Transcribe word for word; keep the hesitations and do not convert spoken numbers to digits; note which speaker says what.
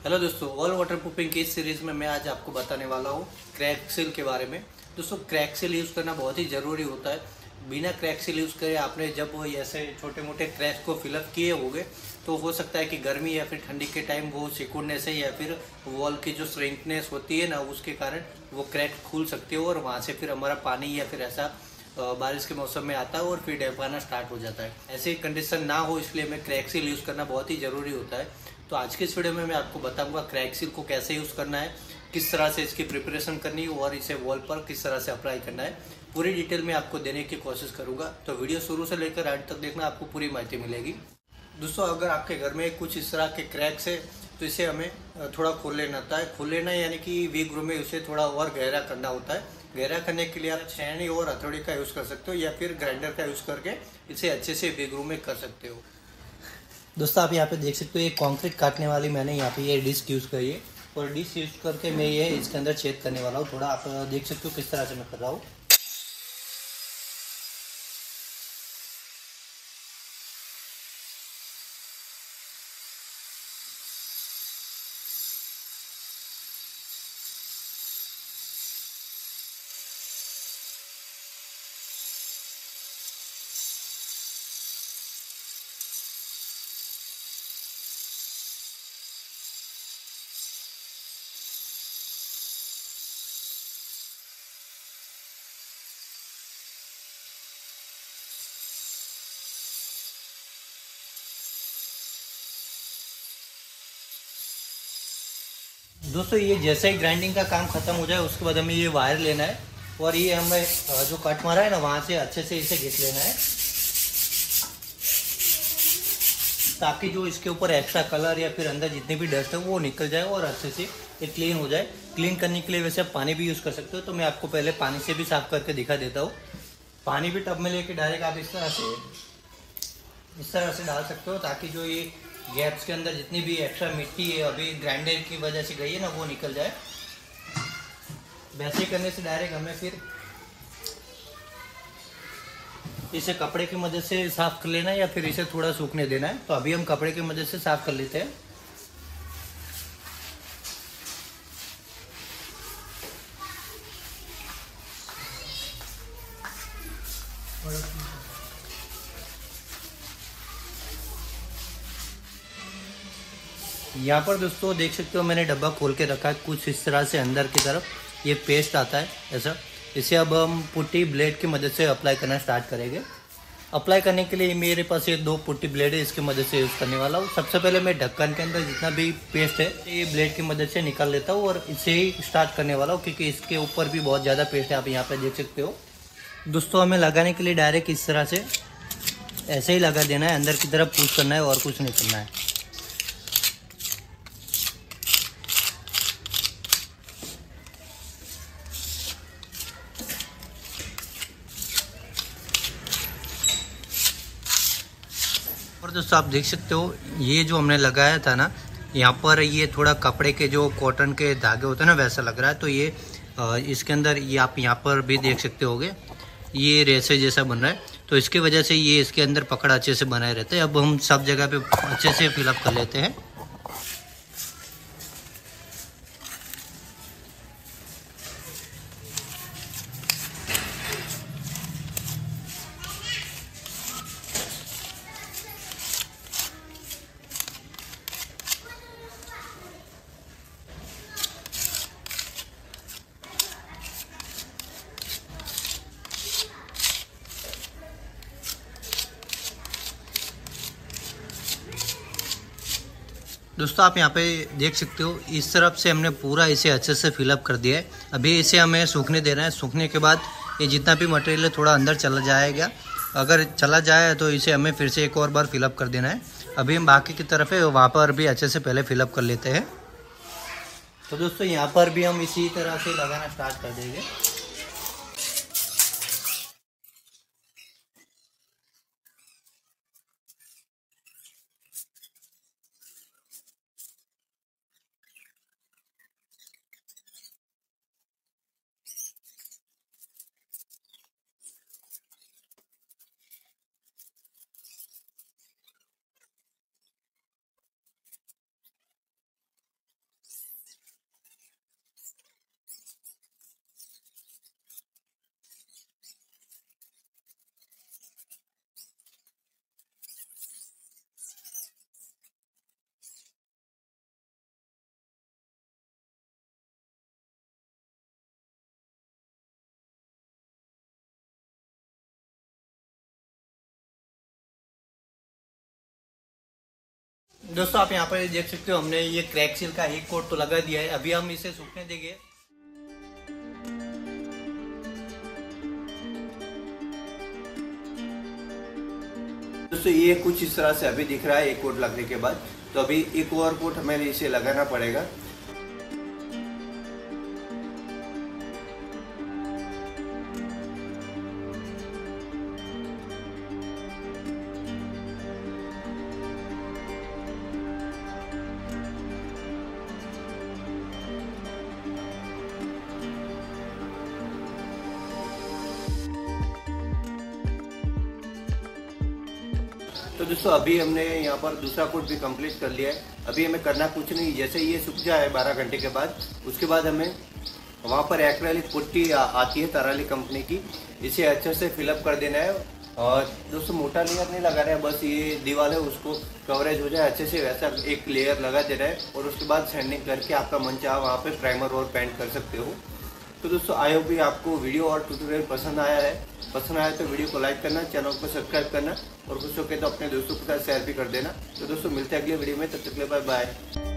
Speaker 1: Hello दोस्तों, all water proofing की इस सीरीज में मैं आज आपको बताने वाला हूँ क्रैक सील के बारे में। दोस्तों, क्रैक सील यूज़ करना बहुत ही ज़रूरी होता है। बिना क्रैक सील यूज़ करे आपने जब वो ऐसे छोटे मोटे क्रैक्स को फिलअप किए होंगे तो हो सकता है कि गर्मी या फिर ठंडी के टाइम वो सिकुड़ने से या फिर वॉल की जो श्रिंकनेस होती है ना, उसके कारण वो क्रैक खुल सकते हो और वहाँ से फिर हमारा पानी या फिर ऐसा बारिश के मौसम में आता है और फिर डैम्पाना स्टार्ट हो जाता है। ऐसी कंडीशन ना हो इसलिए हमें क्रैक सील यूज़ करना बहुत ही ज़रूरी होता है। तो आज के इस वीडियो में मैं आपको बताऊंगा क्रैक सील को कैसे यूज़ करना है, किस तरह से इसकी प्रिपरेशन करनी है और इसे वॉल पर किस तरह से अप्लाई करना है, पूरी डिटेल में आपको देने की कोशिश करूंगा। तो वीडियो शुरू से लेकर एंड तक देखना, आपको पूरी माहिती मिलेगी। दोस्तों, अगर आपके घर में कुछ इस तरह के क्रैक्स है तो इसे हमें थोड़ा खोल लेना होता है। खोल लेना यानी कि वी ग्रो में उसे थोड़ा और गहरा करना होता है। गहरा करने के लिए आप छेनी और हथौड़ी का यूज़ कर सकते हो या फिर ग्राइंडर का यूज़ करके इसे अच्छे से वी ग्रो में कर सकते हो। दोस्तों, आप यहाँ पे देख सकते हो ये कंक्रीट काटने वाली मैंने यहाँ पे ये डिस्क यूज़ करी है और डिस्क यूज़ करके मैं ये इसके अंदर छेद करने वाला हूँ। थोड़ा आप देख सकते हो किस तरह से मैं कर रहा हूँ। दोस्तों, ये जैसे ही ग्राइंडिंग का काम खत्म हो जाए उसके बाद हमें ये वायर लेना है और ये हमें जो कट मारा है ना वहाँ से अच्छे से इसे घिस लेना है ताकि जो इसके ऊपर एक्स्ट्रा कलर या फिर अंदर जितनी भी डस्ट है वो निकल जाए और अच्छे से ये क्लीन हो जाए। क्लीन करने के लिए वैसे आप पानी भी यूज़ कर सकते हो, तो मैं आपको पहले पानी से भी साफ करके दिखा देता हूँ। पानी भी टब में लेके डायरेक्ट आप इस तरह से इस तरह से डाल सकते हो ताकि जो ये गैप्स के अंदर जितनी भी एक्स्ट्रा मिट्टी है अभी ग्राइंडर की वजह से गई है ना वो निकल जाए। वैसे ही करने से डायरेक्ट हमें फिर इसे कपड़े की मदद से साफ कर लेना है या फिर इसे थोड़ा सूखने देना है। तो अभी हम कपड़े की मदद से साफ कर लेते हैं। यहाँ पर दोस्तों देख सकते हो मैंने डब्बा खोल के रखा है कुछ इस तरह से। अंदर की तरफ ये पेस्ट आता है ऐसा। इसे अब हम पुट्टी ब्लेड की मदद से अप्लाई करना स्टार्ट करेंगे। अप्लाई करने के लिए मेरे पास ये दो पुट्टी ब्लेड है, इसकी मदद से यूज़ करने वाला हूँ। सबसे पहले मैं ढक्कन के अंदर जितना भी पेस्ट है ये ब्लेड की मदद से निकाल लेता हूँ और इसे ही स्टार्ट करने वाला हूँ क्योंकि इसके ऊपर भी बहुत ज़्यादा पेस्ट है, आप यहाँ पर देख सकते हो। दोस्तों, हमें लगाने के लिए डायरेक्ट इस तरह से ऐसे ही लगा देना है, अंदर की तरफ पुश करना है और कुछ नहीं करना है। और दोस्तों, आप देख सकते हो ये जो हमने लगाया था ना यहाँ पर ये थोड़ा कपड़े के जो कॉटन के धागे होते हैं ना वैसा लग रहा है। तो ये इसके अंदर ये आप यहाँ पर भी देख सकते होगे ये रेसे जैसा बन रहा है। तो इसकी वजह से ये इसके अंदर पकड़ अच्छे से बनाए रहते हैं। अब हम सब जगह पे अच्छे से फिलअप कर लेते हैं। दोस्तों, आप यहाँ पे देख सकते हो इस तरफ से हमने पूरा इसे अच्छे से फिलअप कर दिया है। अभी इसे हमें सूखने देना है। सूखने के बाद ये जितना भी मटेरियल है थोड़ा अंदर चला जाएगा। अगर चला जाए तो इसे हमें फिर से एक और बार फिलअप कर देना है। अभी हम बाकी की तरफ है वहाँ पर भी अच्छे से पहले फिलअप कर लेते हैं। तो दोस्तों, यहाँ पर भी हम इसी तरह से लगाना स्टार्ट कर देंगे। दोस्तों आप यहाँ पर देख सकते हो, हमने ये क्रैक सील का एक कोट तो लगा दिया है। अभी हम इसे सूखने देंगे। दोस्तों ये कुछ इस तरह से अभी दिख रहा है एक कोट लगने के बाद। तो अभी एक और कोट हमें इसे लगाना पड़ेगा। तो दोस्तों अभी हमने यहाँ पर दूसरा कोट भी कंप्लीट कर लिया है। अभी हमें करना कुछ नहीं, जैसे ये सूख जाए बारह घंटे के बाद, उसके बाद हमें वहाँ पर एक्रेलिक पुट्टी आती है तराली कंपनी की, इसे अच्छे से फिलअप कर देना है। और दोस्तों मोटा लेयर नहीं लगा रहा है, बस ये दीवार है उसको कवरेज हो जाए अच्छे से वैसा एक लेयर लगा देना है। और उसके बाद सैंडिंग करके आपका मन चाहा वहाँ पे प्राइमर और पेंट कर सकते हो। तो दोस्तों आई होप भी आपको वीडियो और ट्यूटोरियल पसंद आया है। पसंद आया तो वीडियो को लाइक करना, चैनल को सब्सक्राइब करना और कुछ हो के तो अपने दोस्तों के साथ शेयर भी कर देना। तो दोस्तों मिलते हैं अगले वीडियो में, तब तक के लिए बाय बाय।